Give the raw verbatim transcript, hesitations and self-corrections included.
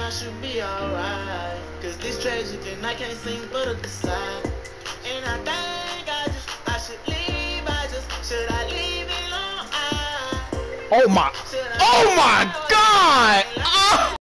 I should be alright. Cause this tragic and I can't seem but to decide. And I think I just, I should leave. I just, should I leave it alone? I, Oh my, oh my God!